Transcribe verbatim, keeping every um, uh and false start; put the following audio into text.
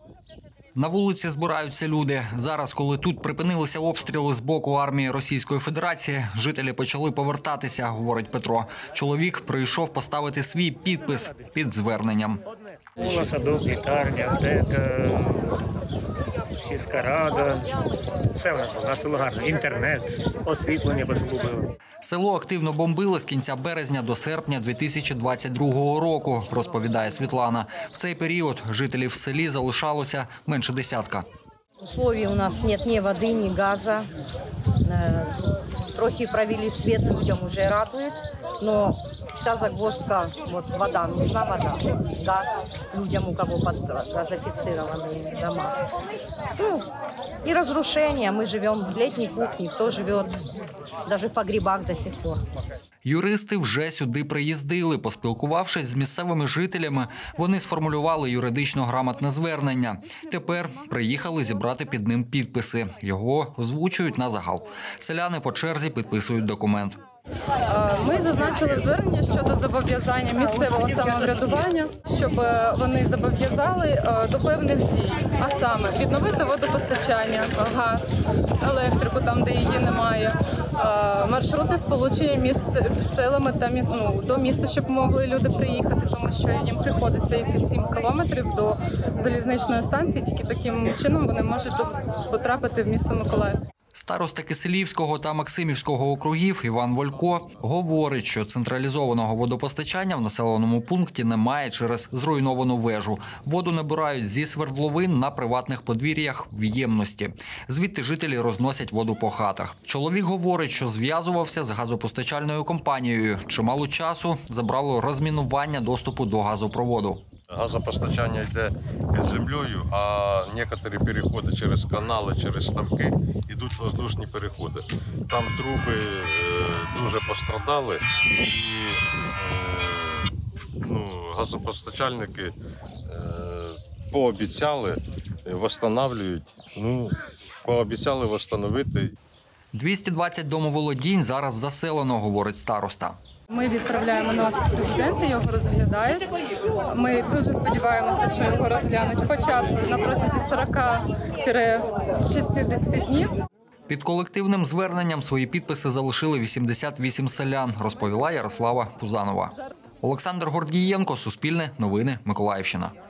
На вулиці збираються люди. Зараз, коли тут припинилися обстріли з боку армії Російської Федерації, жителі почали повертатися, говорить Петро. Чоловік прийшов поставити свій підпис під зверненням. Школа, садок, лікарня, аптека, сільська рада. Все в нас було. У нас було гарно. Інтернет, освітлення безумовно. Село активно бомбили з кінця березня до серпня дві тисячі двадцять другого року, розповідає Світлана. В цей період жителів в селі залишалося менше десятка. Условий у нас нет ни воды, ни газа. Трохи провели свет, людям уже радует, но вся загвоздка, вот вода, нужна вода, газ людям, у кого газифицированные дома. Ну, и разрушения. Мы живем в летней кухне, кто живет даже в погребах до сих пор. Юристи вже сюди приїздили. Поспілкувавшись з місцевими жителями, вони сформулювали юридично грамотне звернення. Тепер приїхали зібрати під ним підписи. Його озвучують на загал. Селяни по черзі підписують документ. Ми зазначили звернення щодо зобов'язання місцевого самоврядування, щоб вони зобов'язали до певних дій, а саме відновити водопостачання, газ, електрику там, де її немає, маршрутне сполучення міст з селами та міст, ну, до міста, щоб могли люди приїхати, тому що їм приходиться йти сім кілометрів до залізничної станції, тільки таким чином вони можуть потрапити в місто Миколаїв. Староста Киселівського та Максимівського округів Іван Волько говорить, що централізованого водопостачання в населеному пункті немає через зруйновану вежу. Воду набирають зі свердловин на приватних подвір'ях в ємності. Звідти жителі розносять воду по хатах. Чоловік говорить, що зв'язувався з газопостачальною компанією. Чимало часу забрало розмінування доступу до газопроводу. Газопостачання йде під землею, а некоторі переходи через канали, через ставки йдуть воздушні переходи. Там труби дуже пострадали і ну, газопостачальники пообіцяли, відновлюють, ну, пообіцяли відновити. двісті двадцять домоволодінь зараз заселено, говорить староста. Ми відправляємо на офіс президента, його розглядають. Ми дуже сподіваємося, що його розглянуть хоча б на протязі сорока - шістдесяти днів. Під колективним зверненням свої підписи залишили вісімдесят вісім селян, розповіла Ярослава Пузанова. Олександр Гордієнко, Суспільне, Новини, Миколаївщина.